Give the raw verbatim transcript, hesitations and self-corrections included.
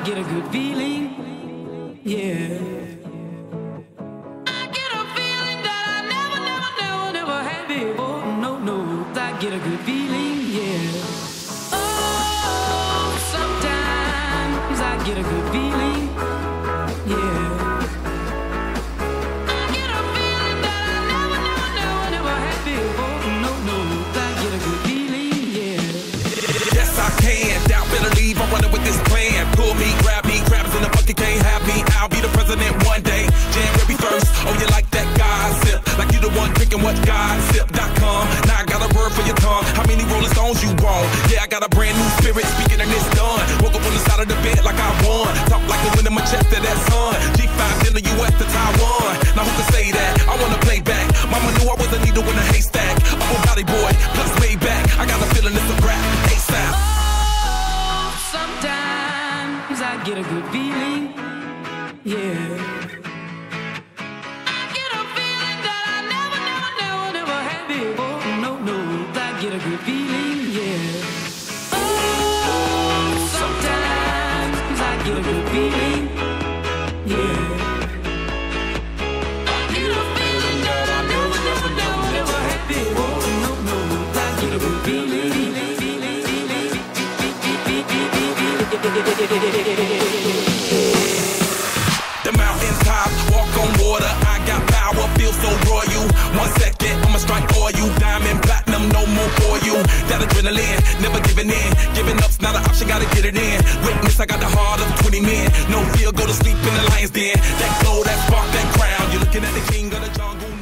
get a good feeling, yeah. I get a feeling that I never, never, never, never had before. No, no, I get a good feeling, yeah. Oh, sometimes I get a good feeling, yeah. I get a feeling that I never, never, never, never had before. No, no, I get a good feeling, yeah. Yes, I can. Doubt, better leave. I'm running with this plan. Pull me, grab me, crabs in the bucket can't have me. I'll be the president one day. January first. Oh, you like that gossip? Like you the one drinking what gossip dot com. Now I got a word for your tongue. How many Rolling Stones you want? Yeah, I got a brand new spirit. Speaking and it's done. Woke up on the side of the bed like I won. Talk like the wind in my chest to that sun. G five in the U S to Taiwan. Now who can say that? I wanna play back. Mama knew I was a needle in a haystack. I'm a body boy, plus way back. I got a feeling it's a rap. ASAP. Oh, sometimes I get a good feeling, yeah. I get a feeling that I never, never, never, never had before. No, no, I get a good feeling, yeah. Oh, sometimes I get a good feeling, yeah. I get a feeling that I never, never, never, never had before. No, no, I get a good feeling. The mountaintop, walk on water. I got power, feel so royal. One second, I'ma strike for you. Diamond, platinum, no more for you. That adrenaline, never giving in. Giving up's not an option, gotta get it in. Witness, I got the heart of twenty men. No fear, go to sleep in the lion's den. That glow, that spark, that crown. You're looking at the king of the jungle.